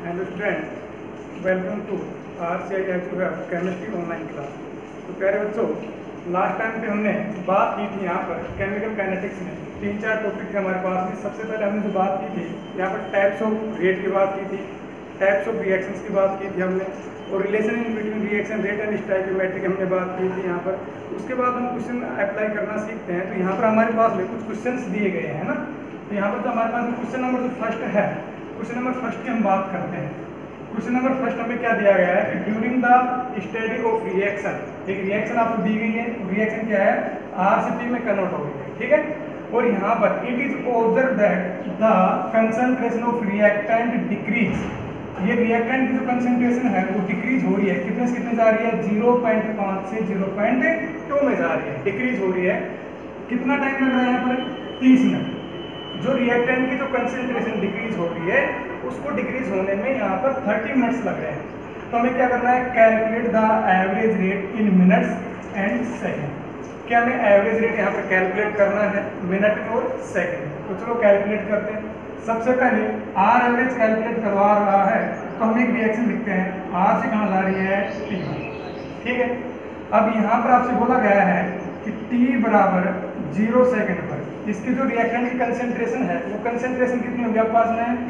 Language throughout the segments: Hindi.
Hello student, welcome to RCI chemistry online class. तो प्यारे बच्चों, लास्ट टाइम पे हमने बात की थी यहाँ पर केमिकल काइनेटिक्स में 3-4 टॉपिक थे हमारे पास में। सबसे पहले हमने जो बात की थी यहाँ पर टाइप्स ऑफ रेट की बात की थी, टाइप्स ऑफ रिएक्शंस की बात की थी हमने, और relation in between reaction rate and stoichiometric हमने बात की थी यहाँ पर। उसके बाद हम क्वेश्चन अप्लाई करना सीखते हैं। तो यहाँ पर हमारे पास में कुछ क्वेश्चन दिए गए हैं ना। तो यहाँ पर तो हमारे पास में क्वेश्चन नंबर जो फर्स्ट है, क्वेश्चन नंबर फर्स्ट की हम बात करते हैं। क्वेश्चन नंबर फर्स्ट हमें क्या दिया गया है कि during the study of reaction, एक रिएक्शन आपको दी गई है। रिएक्शन क्या है, R से P में कन्वर्ट हो गई है, ठीक है। और यहाँ पर it is observe that the concentration of reactant decrease, ये रिएक्टेंट की जो कंसंट्रेशन है वो डिक्रीज हो रही है। कितने से कितने जा रही है, 0.5 से 0.2 में जा रही है, डिक्रीज हो रही है। कितना टाइम लग रहा है यहाँ पर, 30 मिनट। जो रिएक्टेंट की जो कंसंट्रेशन डिक्रीज हो रही है उसको डिक्रीज होने में यहाँ पर 30 मिनट्स लग रहे हैं। तो हमें क्या करना है, calculate the average rate in minutes and second. क्या हमें एवरेज रेट यहाँ पर कैलकुलेट करना है, मिनट और सेकेंड। तो चलो कैलकुलेट करते हैं। सबसे पहले आर एवरेज कैलकुलेट करवा रहा है तो हम एक रिएक्शन लिखते हैं, आर से कहाँ ला रही है, टी, ठीक है। अब यहाँ पर आपसे बोला गया है कि टी बराबर 0 सेकेंड पर इसकी जो रिएक्टेंट की कंसंट्रेशन है वो कंसंट्रेशन कितनी होगी आपके पास में,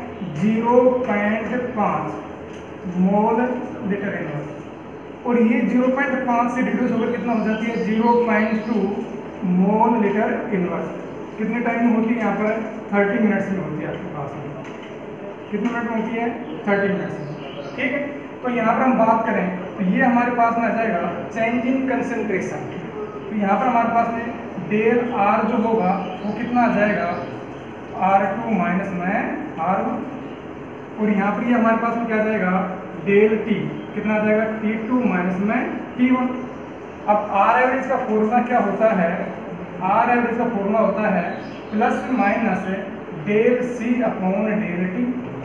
0.5 मोल लीटर इनवर्स। और ये 0.5 से डिक्रीज होकर कितना हो जाती है, 0.2 मोल लीटर इनवर्स। कितने टाइम में होती है यहाँ पर, 30 मिनट्स में होती है आपके पास में। कितने मिनट में होती है, 30 मिनट्स में, ठीक है। तो यहाँ पर हम बात करें तो ये हमारे पास में आ जाएगा चेंज इन कंसंट्रेशन। तो यहाँ पर हमारे पास में डेल आर जो होगा वो कितना आ जाएगा, R2 माइनस में R1। और यहाँ पर ये हमारे पास में क्या आ जाएगा, डेल टी कितना आ जाएगा, T2 माइनस में T1। अब आर एवरेज का फॉर्मूला क्या होता है, आर एवरेज का फॉर्मूला होता है plus minus del C upon del T.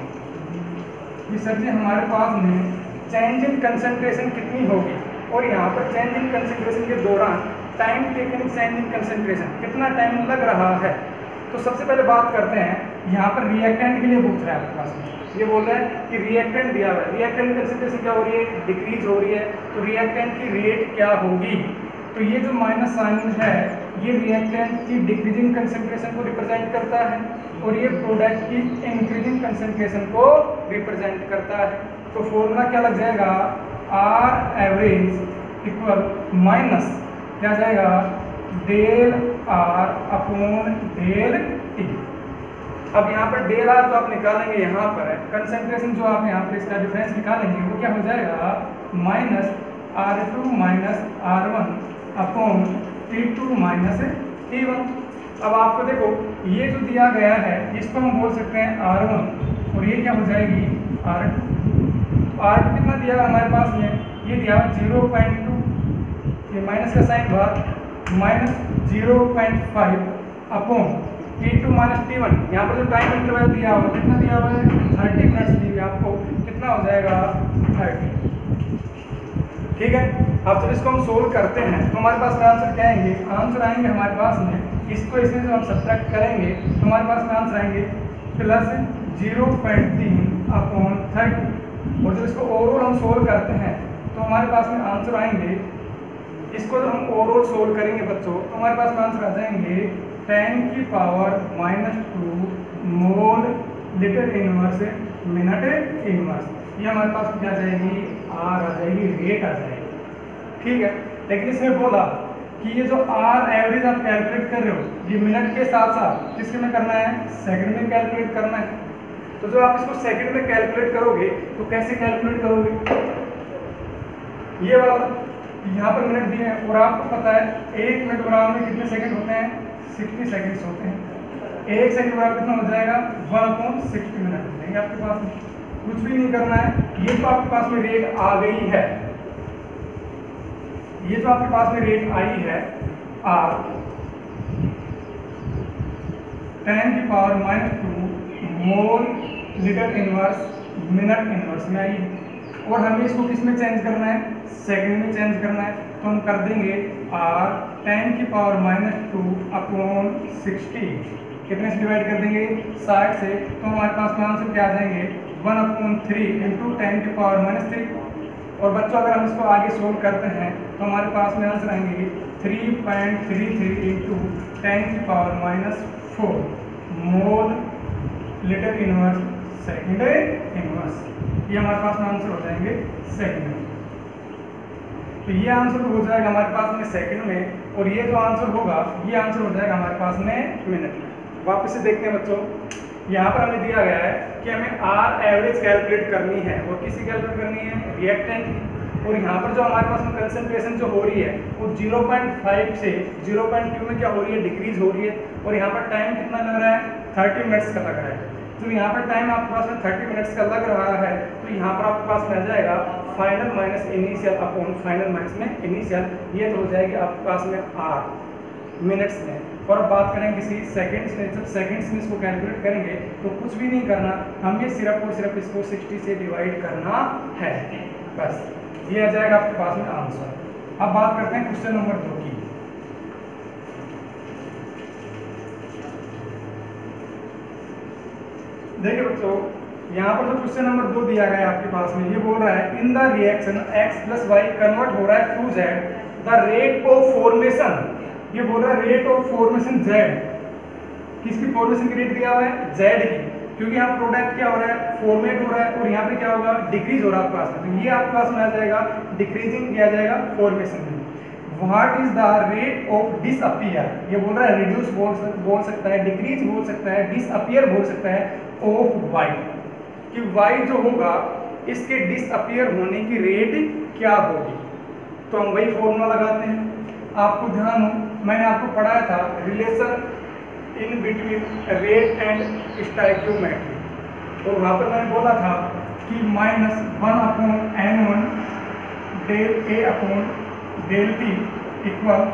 ये सर जी हमारे पास में चेंज इन कंसंट्रेशन कितनी होगी, और यहाँ पर चेंज इन कंसंट्रेशन के दौरान time taken change in concentration कितना टाइम लग रहा है। तो सबसे पहले बात करते हैं, यहाँ पर रिएक्टेंट के लिए पूछ रहा है आपके पास में। ये बोल रहा है कि रिएक्टेंट दिया हुआ है, रिएक्टेंट कंसंट्रेशन क्या हो रही है, डिक्रीज हो रही है। तो रिएक्टेंट की रेट क्या होगी, तो ये जो माइनस साइन है ये रिएक्टेंट की डिक्रीजिंग कंसंट्रेशन को रिप्रेजेंट करता है, और ये प्रोडक्ट की इंक्रीजिंग कंसंट्रेशन को रिप्रेजेंट करता है। तो फॉर्मूला क्या लग जाएगा, आर एवरेज इक्वल माइनस क्या जाएगा, del R upon del T. अब यहाँ पर डेल आर जो आप निकालेंगे, यहाँ पर कंसंट्रेशन जो आप यहाँ पर इसका डिफरेंस निकालेंगे वो क्या हो जाएगा, minus R2 minus R1 upon T2 minus T1। अब आपको देखो ये जो दिया गया है इसको हम बोल सकते हैं R1, और ये क्या हो जाएगी, R2। R2 कितना दिया है हमारे पास में, ये दिया 0.2, ये माइनस का साइन बार minus 0.5 upon T2 minus T1। यहाँ पर जो टाइम इंटरवल दिया हुआ कितना दिया हुआ है, 30 मिनट्स दी हुई आपको, कितना हो जाएगा 30, ठीक है। अब जब इसको हम सोल्व करते हैं तो हमारे पास का आंसर क्या आएंगे, आंसर आएंगे हमारे पास में, इसको इसमें जो हम सब्ट्रैक्ट करेंगे तो हमारे पास में आंसर आएंगे प्लस 0.3 अपॉन 30। और जब इसको ओवरऑल हम सोल्व करते हैं तो हमारे पास में आंसर आएंगे, इसको जब हम ओवरऑल सोल्व करेंगे बच्चों तो हमारे पास में आंसर आ जाएंगे 10 की power -2 mole litre inverse minute inverse. ये हमारे पास क्या आ जाएगी, आर आ जाएगी, रेट आ जाएगी, ठीक है। लेकिन इसमें बोला कि ये जो आर एवरेज आप कैलकुलेट कर रहे हो ये मिनट के साथ साथ किसके में करना है, सेकंड में कैलकुलेट करना है। तो जो आप इसको सेकंड में कैलकुलेट करोगे तो कैसे कैलकुलेट करोगे, ये वाला यहाँ पर मिनट दिए हैं, और आपको पता है 1 मिनट बराबर में कितने सेकंड होते हैं, 60 सेकंड्स होते हैं। 1 सेकंड बराबर कितना हो जाएगा, 1/60 मिनट हो जाएंगे आपके पास में। कुछ भी नहीं करना है, ये तो आपके पास में रेट आ गई है, ये जो आपके पास में रेट आई है आर 10 की power -2 mole litre inverse minute inverse में आई है। और हमें इसको किस में चेंज करना है, सेकंड में चेंज करना है। तो हम कर देंगे आर 10 की पावर -2 अपॉन 60, कितने से डिवाइड कर देंगे, 60 से। तो हमारे पास में आंसर क्या आ जाएंगे, 1/3 इंटू 10⁻³ और बच्चों अगर हम इसको आगे सोल्व करते हैं तो हमारे पास में आंसर आएंगे 3.33 into 10⁻⁴ mole litre inverse second inverse. ये हमारे पास में आंसर हो जाएंगे सेकंड में। तो ये आंसर हो जाएगा हमारे पास में सेकंड में और ये जो आंसर होगा ये आंसर हो जाएगा हमारे पास में मिनट में। वापस से देखते हैं बच्चों, यहाँ पर हमें दिया गया है कि हमें आर एवरेज कैलकुलेट करनी है और किसी कैलकुलेट करनी है रिएक्टेंट की। और यहाँ पर जो हमारे पास में कंसंट्रेशन जो हो रही है वो 0.5 से 0.2 में क्या हो रही है, डिक्रीज हो रही है। और यहाँ पर टाइम कितना लग रहा है, 30 मिनट्स का लग रहा है। तो यहाँ पर टाइम आपके पास में 30 मिनट्स का लग रहा है तो यहाँ पर आपके पास में आ जाएगा final minus initial upon final minus में इनिशियल, ये तो हो जाएगी आपके पास में आर मिनट्स में। और अब बात करेंगे किसी सेकंड्स में, जब सेकंड्स में इसको कैलकुलेट करेंगे तो कुछ भी नहीं करना, हमें सिर्फ और सिर्फ इसको 60 से डिवाइड करना है, बस ये आ जाएगा आपके पास में आंसर। अब बात करते हैं क्वेश्चन नंबर 2 की। देखिए बच्चों, यहाँ पर जो क्वेश्चन नंबर 2 दिया गया है आपके पास में, ये बोल रहा है in the reaction x + y convert हो रहा है to z the rate of formation. ये बोल रहा है रेट ऑफ फॉर्मेशन z, किसकी फॉर्मेशन की रेट दिया हुआ है, z की, क्योंकि यहाँ प्रोडक्ट क्या हो रहा है, फॉर्मेट हो रहा है और यहाँ पे क्या होगा, डिक्रीज हो रहा है आपके पास में। तो ये आपके पास में आ जाएगा डिक्रीजिंग किया जाएगा फॉर्मेशन में। What is the rate of disappear, ये बोल रहा है रिड्यूस बोल सकता है, डिक्रीज बोल सकता है, डिसअपियर बोल सकता है ऑफ y, कि y जो होगा इसके डिसअपियर होने की रेट क्या होगी। तो हम वही फॉर्मूला लगाते हैं। आपको ध्यान हो, मैंने आपको पढ़ाया था relation in between rate and stoichiometry, और वहाँ पर मैंने बोला था कि -1/n1 del A upon del T equal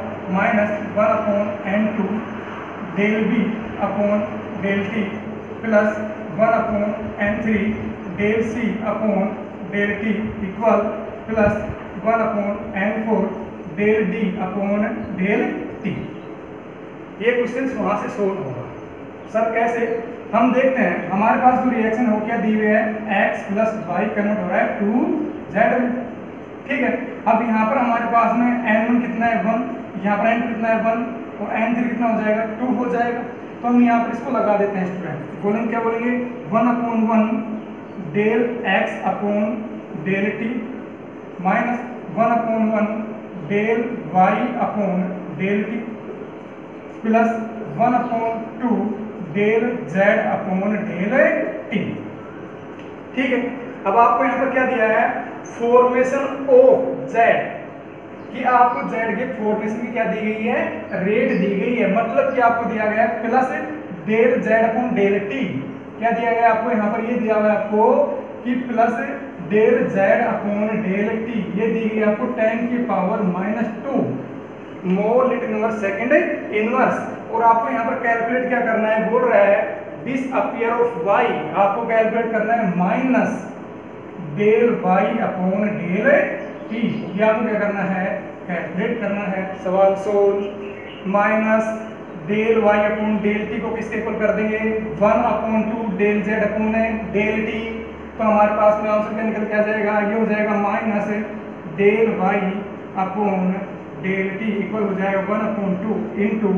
-1/n2 del B upon del T plus 1/n3 del C upon del T equal plus 1/n4 del D upon del T। ये क्वेश्चन वहां से सोल्व होगा। सर कैसे, हम देखते हैं हमारे पास जो रिएक्शन हो क्या दी हुई है, x + y कन्वर्ट हो रहा है टू z, ठीक है। अब यहाँ पर हमारे पास में n1 कितना है 1, यहाँ पर n2 कितना है 1 और n3 कितना हो जाएगा 2 हो जाएगा। तो हम यहाँ पर इसको लगा देते हैं स्टूडेंट, बोलेंगे क्या बोलेंगे 1/1 del x upon del t minus 1/1 del y upon del t plus 1/2 del z upon del t, ठीक है। अब आपको यहाँ पर क्या दिया है, फॉर्मेशन ऑफ z, कि आपको z के फॉर्मेशन की क्या दी गई है, रेट दी गई है। मतलब कि आपको दिया गया है plus del z upon del t, क्या दिया गया आपको यहाँ पर, ये दिया हुआ है आपको कि plus del z upon del t, ये दी गई आपको 10⁻⁻² mole litre inverse second inverse. और आपको यहाँ पर कैलकुलेट क्या करना है, बोल रहा है डिसअपियर ऑफ y, आपको कैलकुलेट करना है minus del y upon del t, ये आपको क्या करना है, कैलकुलेट करना है। सवाल solve. Minus del y upon del t को किसके इक्वल कर देंगे, 1/2 del z upon del t, तो हमारे पास में आंसर क्या निकल के आ जाएगा, ये हो जाएगा minus del y upon del t equal हो जाएगा 1/2 इंटू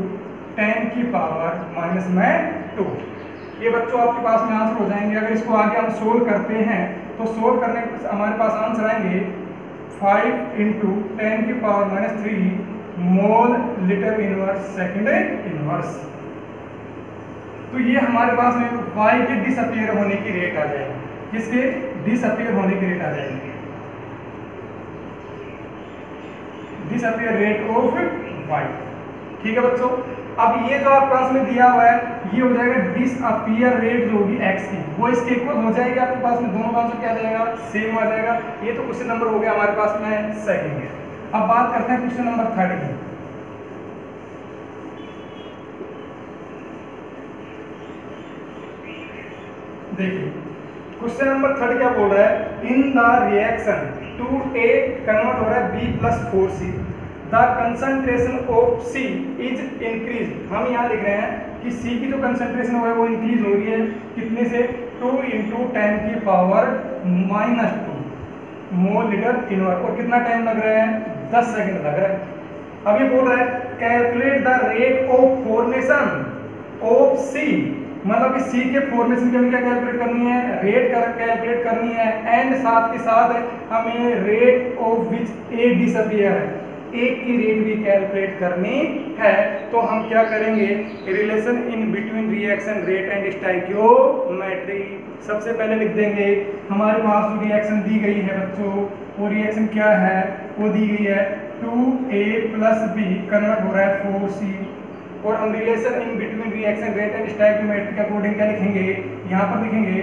10⁻⁻²। ये बच्चों आपके पास में आंसर हो जाएंगे। अगर इसको आगे हम सोल्व करते हैं तो सोल्व करने के हमारे पास आंसर आएंगे 5 into 10⁻³ mole litre inverse second inverse. तो ये हमारे पास में y के डिसअपियर होने की रेट आ जाएगी, किसके डिसअपियर होने की रेट आ जाएगी, डिसअपियर रेट ऑफ y, ठीक है बच्चों। अब ये जो आपके पास में दिया हुआ है ये हो जाएगा डिसअपियर रेट जो होगी x की, वो इसके इक्वल हो जाएगी आपके पास में, दोनों का आंसर क्या आ जाएगा, सेम आ जाएगा। ये तो क्वेश्चन नंबर हो गया हमारे पास में सेकंड है। अब बात करते हैं क्वेश्चन नंबर 3 की। देखिए क्वेश्चन नंबर 3 क्या बोल रहा है, in the reaction 2A convert हो रहा है B + 4C, the concentration of C is increase. हम यहाँ लिख रहे हैं कि सी की जो कंसंट्रेशन है वो इंक्रीज हो रही है कितने से 2 × 10⁻⁻² मोल लीटर इनवर्स। और कितना टाइम लग रहा है? 10 सेकंड लग रहा है। अब ये बोल रहा है calculate the rate of formation of C, मतलब कि सी के फॉर्मेशन की हमें क्या कैलकुलेट करनी है? रेट कैलकुलेट करनी है, एंड साथ के साथ हमें rate of which A disappear है, एक की रेट भी कैलकुलेट करनी है। तो हम क्या करेंगे? Relation in between reaction rate and stoichiometry. सबसे पहले लिख देंगे हमारे पास जो रिएक्शन दी गई है बच्चों, वो रिएक्शन क्या है? वो दी गई है 2A + B कन्वर्ट हो रहा है 4C। और हम relation in between reaction rate and stoichiometry के अकॉर्डिंग क्या लिखेंगे? यहाँ पर लिखेंगे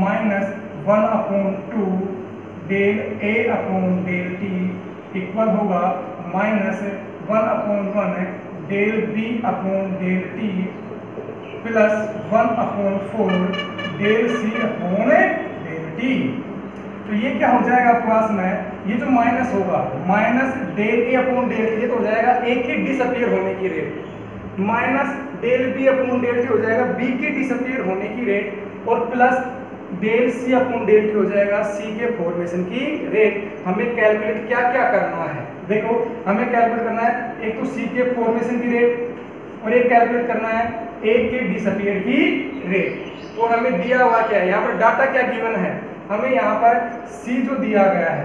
-1/2 del A/del T इक्वल होगा -1/1 del B/del T plus 1/4 del C/del T। तो ये क्या हो जाएगा आपके पास में? ये जो माइनस होगा माइनस del A/del T, ये तो हो जाएगा A के डिसअपीयर होने की rate, minus del B/del T हो जाएगा B के डिसअपीयर होने की रेट, और प्लस del C/del T हो जाएगा C के फॉर्मेशन की रेट। हमें कैलकुलेट क्या क्या करना है? देखो हमें कैलकुलेट करना है एक तो C के फॉर्मेशन की रेट और एक कैलकुलेट करना है A के डिसअपीयर की रेट। और हमें दिया हुआ क्या है? यहाँ पर डाटा क्या गिवन है? हमें यहाँ पर C जो दिया गया है,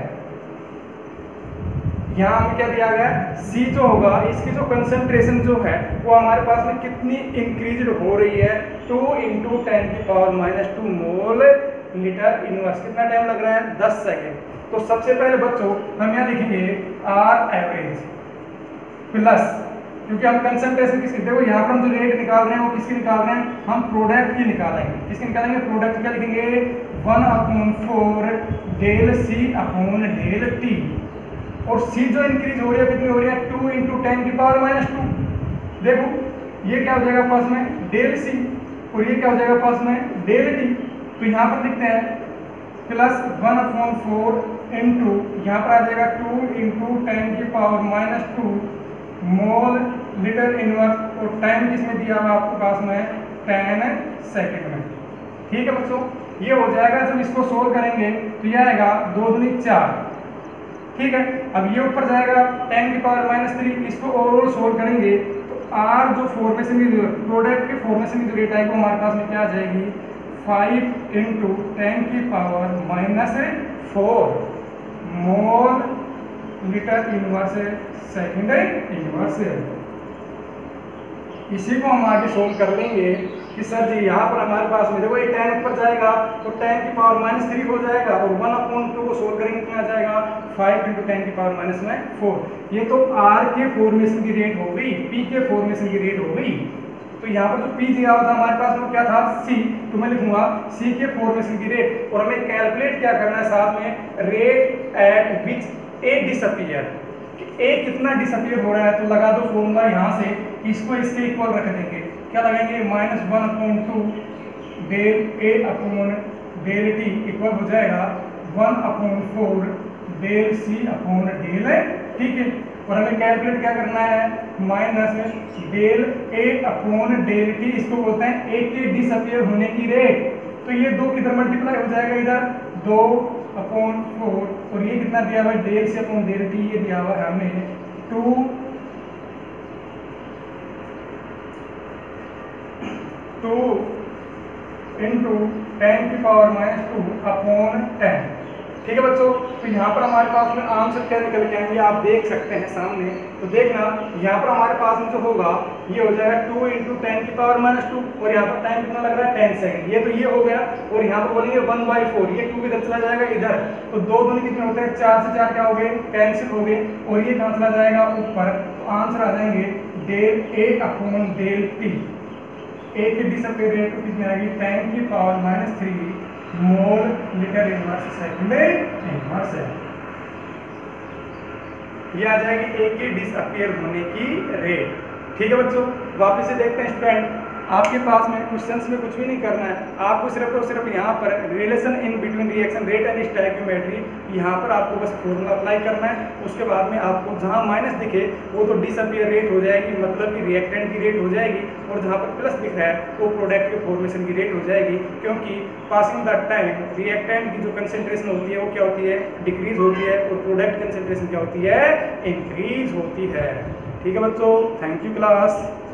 यहाँ हमें क्या दिया गया है? C जो होगा इसकी जो कंसंट्रेशन जो है वो हमारे पास में कितनी इंक्रीज हो रही है? 2 × 10⁻² मोल लीटर इनवर्स। कितना टाइम लग रहा है? 10 सेकेंड। तो सबसे पहले बच्चों हम यहाँ लिखेंगे R एवरेज प्लस, क्योंकि हम कंसंट्रेशन किसकी, देखो यहाँ पर हम जो रेट निकाल रहे हैं वो किसकी निकाल रहे हैं? हम प्रोडक्ट की निकालेंगे। किसकी निकालेंगे? प्रोडक्ट। क्या लिखेंगे? 1/4 del C/del T। और C जो इंक्रीज हो रही है कितनी हो रही है? 2 × 10⁻²। देखो ये क्या हो जाएगा पास में? del C, और ये क्या हो जाएगा पास में? del T। तो यहाँ पर लिखते हैं प्लस 1/4 इंटू, यहाँ पर आ जाएगा 2 × 10⁻² मोल लीटर इनवर्स। और टाइम किसमें दिया हुआ आपके पास में? 10 सेकेंड में। ठीक है बच्चों, ये हो जाएगा। जब इसको सोल्व करेंगे तो ये आएगा 2 दूनी 4। ठीक है, अब ये ऊपर जाएगा 10⁻³ इसको ओवरऑल सोल्व करेंगे तो R जो फॉर्मेशन की प्रोडक्ट के फॉर्मेशन की जो रेट आएगी वो हमारे पास में क्या आ जाएगी? 5 × 10⁻⁴ mole litre inverse second inverse. इसी को हम आगे सोल्व कर लेंगे कि सर जी यहाँ पर हमारे पास में देखो ये 10 ऊपर जाएगा तो 10⁻³ हो जाएगा, और 1/2 को सोल्व करेंगे कितना आ जाएगा? 5 × 10⁻⁴। ये तो R के फॉर्मेशन की रेट हो गई, P के फॉर्मेशन की रेट हो गई। तो यहाँ पर जो P दिया हुआ था हमारे पास में क्या था? C। तो मैं लिखूंगा C के फॉर्मेशन की रेट, और हमें कैलकुलेट क्या करना है साथ में? Rate at which A disappear, A कितना डिसअपीयर हो रहा है। तो लगा दो फॉर्मूला यहाँ से, इसको इसके इक्वल रख देंगे। क्या लगाएंगे? -1/2 del A/del T इक्वल हो जाएगा 1/4 del C/del। ठीक है, और हमें कैलकुलेट क्या करना है? -del A/del T, इसको बोलते हैं ए के डिसअपीयर होने की रेट। तो ये 2 किधर मल्टीप्लाई हो जाएगा? इधर 2/4, और ये कितना दिया हुआ है? del C/del T, ये दिया हुआ है हमें 2 × 10⁻²/10। ठीक है बच्चों, तो यहाँ पर हमारे पास में आंसर क्या निकल के आएंगे आप देख सकते हैं सामने। तो देखना यहाँ पर हमारे पास में जो होगा ये हो जाएगा 2 × 10⁻², और यहाँ पर टाइम कितना लग रहा है? 10 सेकंड। ये तो ये हो गया, और यहाँ पर बोलेंगे 1/4, ये 2 इधर चला जाएगा इधर, तो 2 दूनी कितने होते हैं? 4 से 4 क्या हो गए? कैंसिल हो गए, और ये कहाँ चला जाएगा? ऊपर। तो आंसर आ जाएंगे del A/del T। ए की डिसअपीयर रेट कितनी आएगी? 10⁻³ mole litre inverse second inverse है। ये आ जाएगी ए की डिसअपीयर होने की रेट। ठीक है बच्चों, वापस से देखते हैं स्टूडेंट। आपके पास में क्वेश्चंस में कुछ भी नहीं करना है, आपको सिर्फ और सिर्फ यहाँ पर relation in between reaction rate and stoichiometry, यहाँ पर आपको बस फॉर्मूला अप्लाई करना है। उसके बाद में आपको जहाँ माइनस दिखे वो तो डिसअपियर रेट हो जाएगी, मतलब कि रिएक्टेंट की रेट हो जाएगी, और जहाँ पर प्लस दिख रहा है वो प्रोडक्ट के फॉर्मेशन की रेट हो जाएगी, क्योंकि पासिंग द टाइम रिएक्टेंट की जो कंसेंट्रेशन होती है वो क्या होती है, डिक्रीज होती है, और प्रोडक्ट कंसेंट्रेशन क्या होती है, इंक्रीज होती है। ठीक है बच्चों, थैंक यू क्लास।